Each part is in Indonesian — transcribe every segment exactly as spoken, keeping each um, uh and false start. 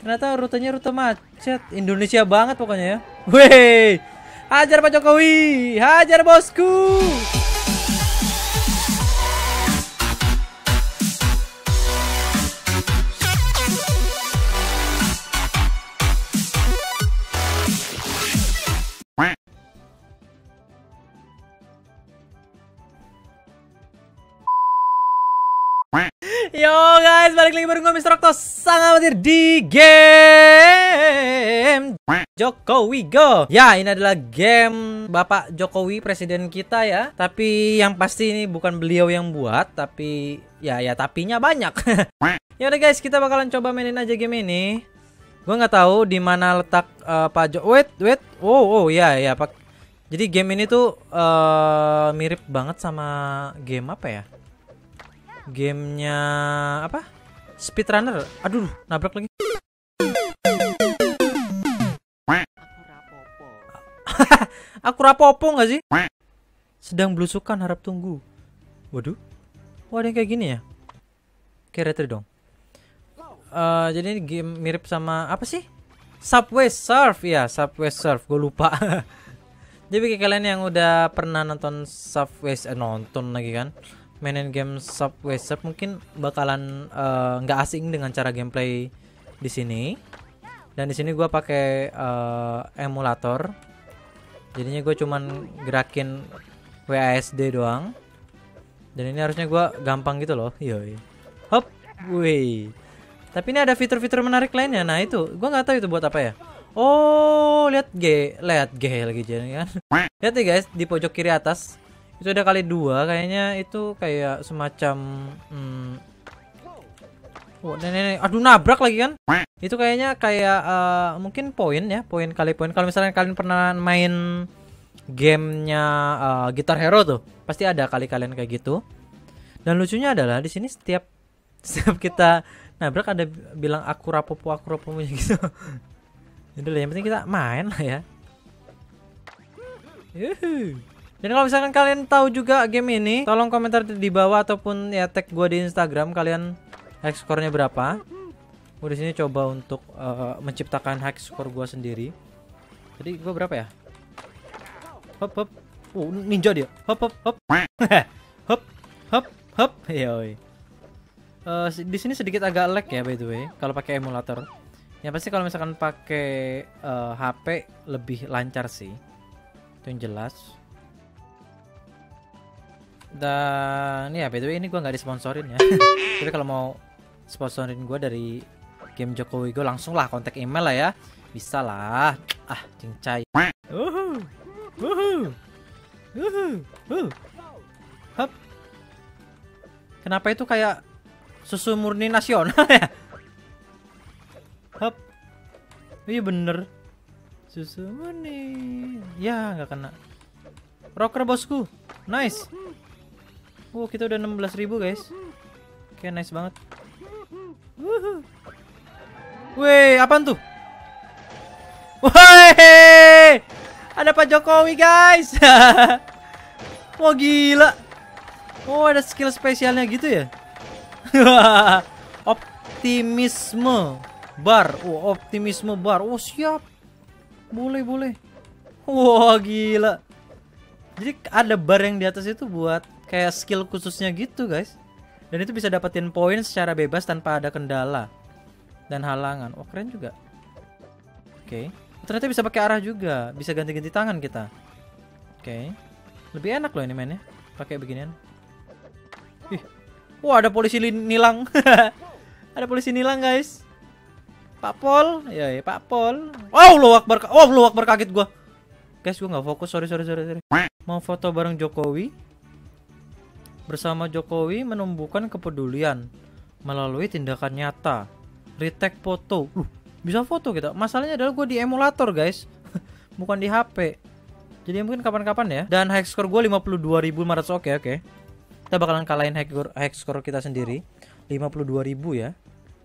Ternyata rutenya rute macet. Indonesia banget pokoknya ya. Weh, hajar Pak Jokowi, hajar bosku. Yo guys, balik lagi bareng gue mister Okto sang amatir di game Jokowi Go. Ya, ini adalah game Bapak Jokowi, presiden kita ya. Tapi yang pasti ini bukan beliau yang buat, tapi ya ya tapinya banyak. Ya udah guys, kita bakalan coba mainin aja game ini. Gue nggak tahu di mana letak uh, Pak Jo. Wait, wait. Oh, oh ya ya Pak. Jadi game ini tuh uh, mirip banget sama game apa ya? Gamenya apa? Speedrunner. Aduh, nabrak lagi. Aku rapopo nggak sih? Sedang belusukan, harap tunggu. Waduh, wah ada yang kayak gini ya? Kayak retro dong. Uh, jadi ini game mirip sama apa sih? Subway Surf ya, Subway Surf. Gue lupa. Jadi kayak kalian yang udah pernah nonton Subway, eh, nonton lagi kan? Mainin game Subway Surf mungkin bakalan nggak uh, asing dengan cara gameplay di sini. Dan di sini gue pakai uh, emulator. Jadinya gue cuman gerakin W A S D doang. Dan ini harusnya gue gampang gitu loh. Yoi. Hop, wih. Tapi ini ada fitur-fitur menarik lainnya. Nah itu, gue nggak tahu itu buat apa ya. Oh, lihat G, lihat G lagi jadi kan. Lihat nih guys, di pojok kiri atas. Itu ada kali dua, kayaknya itu kayak semacam hmm, oh, nenek, aduh nabrak lagi kan. Itu kayaknya kayak uh, mungkin poin ya, poin kali poin. Kalau misalnya kalian pernah main gamenya uh, Guitar Hero tuh, pasti ada kali kalian kayak gitu. Dan lucunya adalah di sini setiap setiap kita nabrak ada bilang aku rapopo aku rapopo gitu. Jadi yang penting kita main lah ya. Yuhu. Dan kalau misalkan kalian tahu juga game ini, tolong komentar di bawah ataupun ya tag gue di Instagram kalian high score-nya berapa. Gue di sini coba untuk uh, menciptakan high score gue sendiri. Jadi gue berapa ya? Hop hop. Oh, ninja dia. Hop hop hop. Hop hop hop. Yoi. Uh, di sini sedikit agak lag ya by the way kalau pakai emulator. Ya pasti kalau misalkan pakai uh, H P lebih lancar sih. Itu yang jelas. Dan ya by the way ini gue nggak disponsorin ya. Tapi kalau mau sponsorin gue dari game Jokowi Go langsung lah kontak email lah ya. Bisa lah. Ah cincai. Uhu. Uhu. Uhu. Uhu. Hop. Kenapa itu kayak susu murni nasional ya? Hop. Iya bener. Susu murni. Ya nggak kena. Rocker bosku. Nice. Oh kita udah enam belas ribu guys. Oke nice banget. Wuhu. Weh apaan tuh? Woi, ada Pak Jokowi guys. Wah gila. Oh ada skill spesialnya gitu ya. Optimisme bar. Oh optimisme bar. Oh siap. Boleh boleh. Wah gila. Jadi ada bar yang di atas itu buat kayak skill khususnya gitu guys. Dan itu bisa dapetin poin secara bebas tanpa ada kendala dan halangan. Oh keren juga. Oke. Okay. Ternyata bisa pakai arah juga. Bisa ganti-ganti tangan kita. Oke. Okay. Lebih enak loh ini mainnya. Pakai beginian. Ih. Wah ada polisi nilang. Ada polisi nilang guys. Pak Pol. Ya, ya Pak Pol. Wow lu akbar. Oh lu akbar kaget gua. Guys gua nggak fokus. Sorry sorry sorry sorry. Mau foto bareng Jokowi. Bersama Jokowi menumbuhkan kepedulian melalui tindakan nyata. Retake foto. Uh, bisa foto kita. Masalahnya adalah gue di emulator guys. Bukan di H P. Jadi mungkin kapan-kapan ya. Dan high score gue lima puluh dua ribu lima ratus. Oke oke. Kita bakalan kalahin high score kita sendiri. lima puluh dua ribu ya.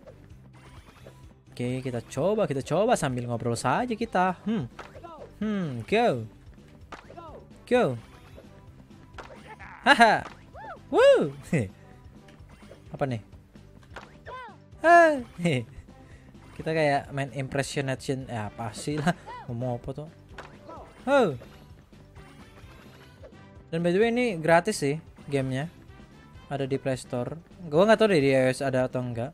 Oke kita coba. Kita coba sambil ngobrol saja kita. Hmm. Hmm. Go. Go. Haha. Woo. Apa nih? Ah. Kita kayak main impersonation, ya pasti lah. Ngomong apa tuh? Oh. Dan by the way ini gratis sih gamenya, ada di Play Store. Gue nggak tahu deh di iOS ada atau enggak.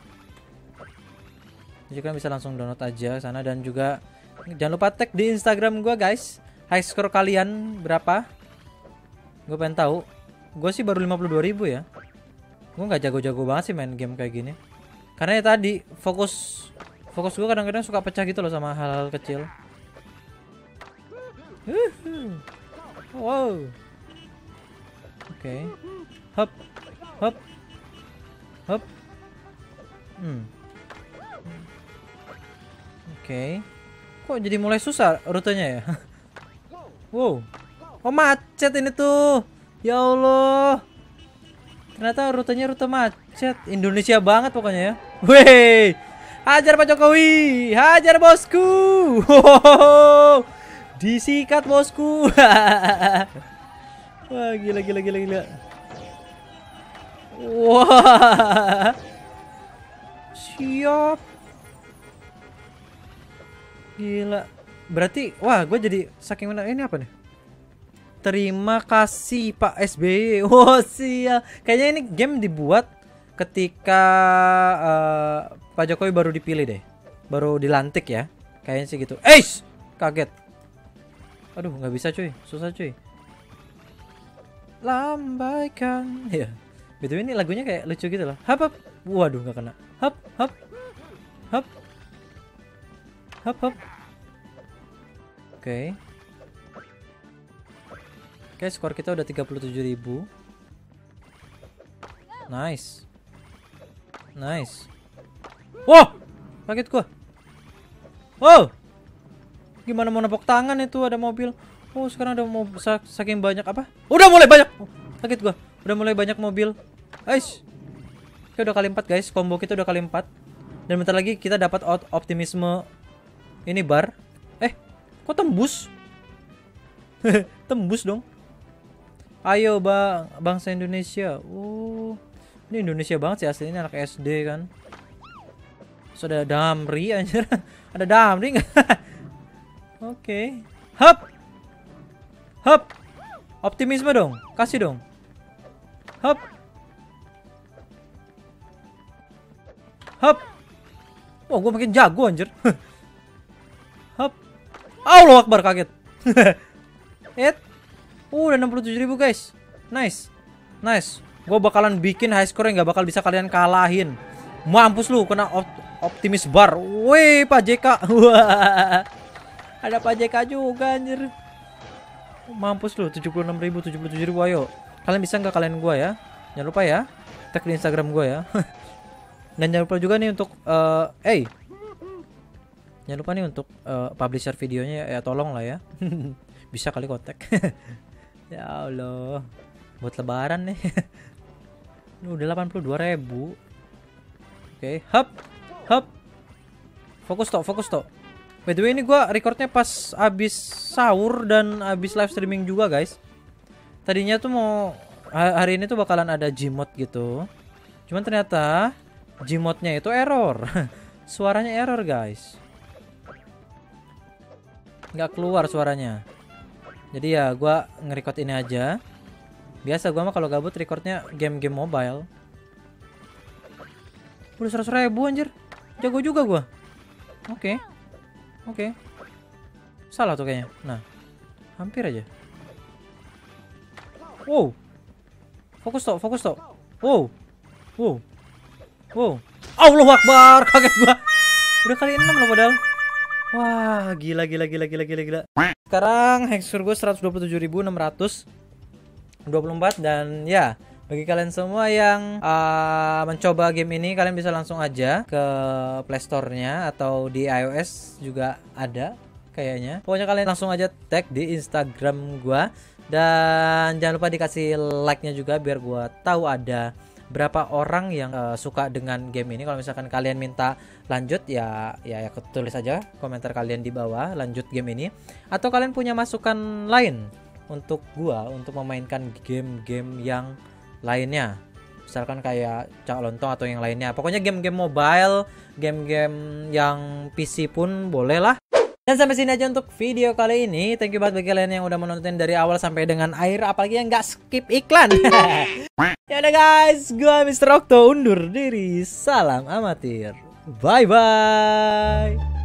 Jadi kalian bisa langsung download aja sana, dan juga jangan lupa tag di Instagram gue guys. High score kalian berapa? Gue pengen tahu. Gue sih baru lima puluh dua ribu ya. Gue nggak jago-jago banget sih main game kayak gini. Karena ya tadi fokus fokus gue kadang-kadang suka pecah gitu loh sama hal-hal kecil. Wow. Oke. Okay. Hop. Hop. Hop. Hmm. Oke. Okay. Kok jadi mulai susah rutenya ya? Wow. Oh macet ini tuh. Ya Allah. Ternyata rutenya rute macet. Indonesia banget pokoknya ya. Weh. Hajar Pak Jokowi. Hajar bosku. Disikat bosku. Wah, gila gila gila gila. Wah. Siap. Gila. Berarti wah, gue jadi saking menang. Ini apa nih? Terima kasih Pak S B Y. Oh sial. Kayaknya ini game dibuat ketika uh, Pak Jokowi baru dipilih deh, baru dilantik ya. Kayaknya sih gitu. Eish, kaget. Aduh, nggak bisa cuy, susah cuy. Lambaikan. Ya. Betul, ini lagunya kayak lucu gitu loh. Hap hap. Waduh, nggak kena. Hap hap. Hap. Hap hap. Oke. Okay. Oke, okay, skor kita udah tiga puluh tujuh ribu. Nice. Nice. Wow, kaget gua. Wow. Gimana mau nepok tangan itu ada mobil. Oh, sekarang ada mau saking banyak apa? Udah mulai banyak. Oh, kaget gua. Udah mulai banyak mobil. Guys. Oke, udah kali empat guys. Combo kita udah kali empat. Dan bentar lagi kita dapat optimisme ini bar. Eh, kok tembus? Tembus dong. Ayo bang, bangsa Indonesia. Oh, ini Indonesia banget sih aslinya, anak S D kan. Sudah Damri anjir. Ada Damri nggak? Oke. Okay. Hap. Hap. Optimisme dong, kasih dong. Hap. Hap. Oh, gue makin jago anjir. Hap. Allah Akbar, kaget. It. Uh, udah enam puluh tujuh ribu guys. Nice. Nice. Gue bakalan bikin high score yang gak bakal bisa kalian kalahin. Mampus lu, kena op optimis bar. Weh, Pak J K. Ada Pak J K juga anjir. Mampus lu, tujuh puluh enam ribu, tujuh puluh tujuh ribu. Ayo. Kalian bisa nggak kalian gua ya? Jangan lupa ya. Tag di Instagram gua ya. Dan jangan lupa juga nih untuk uh, eh hey. Jangan lupa nih untuk uh, publisher videonya ya, tolong lah ya. Bisa kali kontak. Ya Allah, buat lebaran nih. Udah delapan puluh dua ribu. Oke, okay. Hap, hap. Fokus toh, fokus toh. By the way ini gua recordnya pas abis sahur dan abis live streaming juga guys. Tadinya tuh mau hari ini tuh bakalan ada Gmod gitu. Cuman ternyata Gmodnya itu error. Suaranya error guys. Nggak keluar suaranya. Jadi ya gua nge-record ini aja. Biasa gua mah kalau gabut recordnya game-game mobile. Udah seratus ribu anjir. Jago juga gua. Oke. Okay. Oke. Okay. Salah tuh kayaknya. Nah. Hampir aja. Wow. Fokus toh, fokus toh. Wow. Wow. Wow. Allahu Akbar, kaget gua. Udah kali enam loh padahal. Wah, gila gila gila gila gila gila. Sekarang hack score gue seratus dua puluh tujuh ribu enam ratus dua puluh empat. Dan ya, bagi kalian semua yang uh, mencoba game ini, kalian bisa langsung aja ke Play Store-nya atau di iOS juga ada kayaknya. Pokoknya kalian langsung aja tag di Instagram gua. Dan jangan lupa dikasih like-nya juga biar gua tahu ada berapa orang yang uh, suka dengan game ini. Kalau misalkan kalian minta lanjut ya ya, ya tulis aja komentar kalian di bawah lanjut game ini, atau kalian punya masukan lain untuk gua untuk memainkan game-game yang lainnya. Misalkan kayak Cak Lontong atau yang lainnya. Pokoknya game-game mobile, game-game yang P C pun boleh lah. Dan sampai sini aja untuk video kali ini. Thank you banget bagi kalian yang udah menonton dari awal sampai dengan akhir, apalagi yang nggak skip iklan. Ya udah guys, gua mister Okto undur diri. Salam amatir. Bye bye.